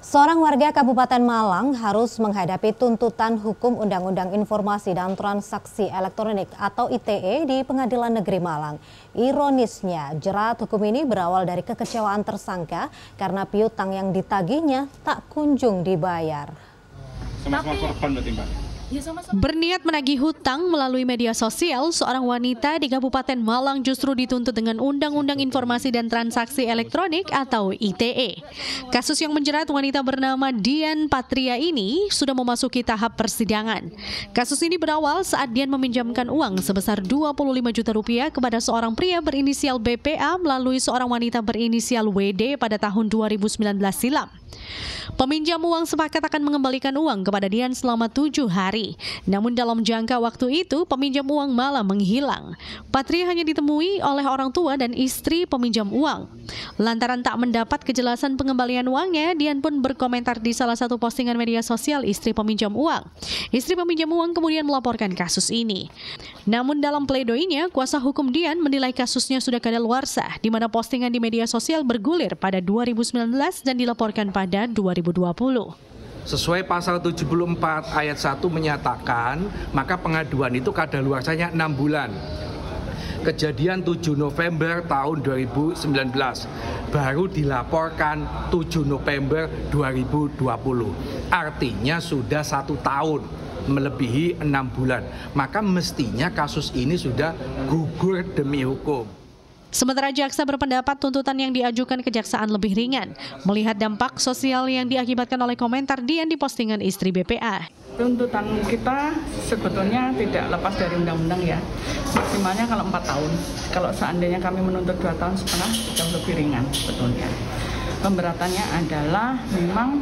Seorang warga Kabupaten Malang harus menghadapi tuntutan hukum Undang-Undang Informasi dan Transaksi Elektronik atau ITE di Pengadilan Negeri Malang. Ironisnya, jerat hukum ini berawal dari kekecewaan tersangka karena piutang yang ditagihnya tak kunjung dibayar. Sama-sama korban berarti, Mbak? Berniat menagih hutang melalui media sosial, seorang wanita di Kabupaten Malang justru dituntut dengan Undang-Undang Informasi dan Transaksi Elektronik atau ITE. Kasus yang menjerat wanita bernama Dian Patria ini sudah memasuki tahap persidangan. Kasus ini berawal saat Dian meminjamkan uang sebesar 25 juta rupiah kepada seorang pria berinisial BPA melalui seorang wanita berinisial WD pada tahun 2019 silam. Peminjam uang sepakat akan mengembalikan uang kepada Dian selama 7 hari. Namun dalam jangka waktu itu, peminjam uang malah menghilang. Patria hanya ditemui oleh orang tua dan istri peminjam uang. Lantaran tak mendapat kejelasan pengembalian uangnya, Dian pun berkomentar di salah satu postingan media sosial istri peminjam uang. Istri peminjam uang kemudian melaporkan kasus ini. Namun dalam pledoinya, kuasa hukum Dian menilai kasusnya sudah kadaluarsa, di mana postingan di media sosial bergulir pada 2019 dan dilaporkan pada 2020. Sesuai pasal 74 ayat 1 menyatakan, maka pengaduan itu kadaluarsanya 6 bulan. Kejadian 7 November tahun 2019, baru dilaporkan 7 November 2020. Artinya sudah 1 tahun, melebihi 6 bulan. Maka mestinya kasus ini sudah gugur demi hukum. Sementara jaksa berpendapat tuntutan yang diajukan kejaksaan lebih ringan, melihat dampak sosial yang diakibatkan oleh komentar Dian di postingan istri BPA. Tuntutan kita sebetulnya tidak lepas dari undang-undang ya, maksimalnya kalau 4 tahun. Kalau seandainya kami menuntut 2,5 tahun, jauh lebih ringan sebetulnya. Pemberatannya adalah memang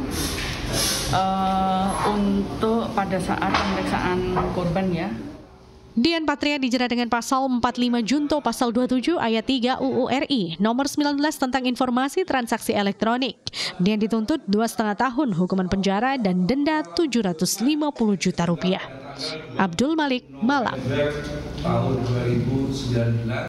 untuk pada saat pemeriksaan korban ya. Dian Patria dijerat dengan pasal 45 Junto pasal 27 ayat 3 UU RI nomor 19 tentang informasi transaksi elektronik. Dian dituntut 2,5 tahun hukuman penjara dan denda 750 juta rupiah. Abdul Malik, Malang.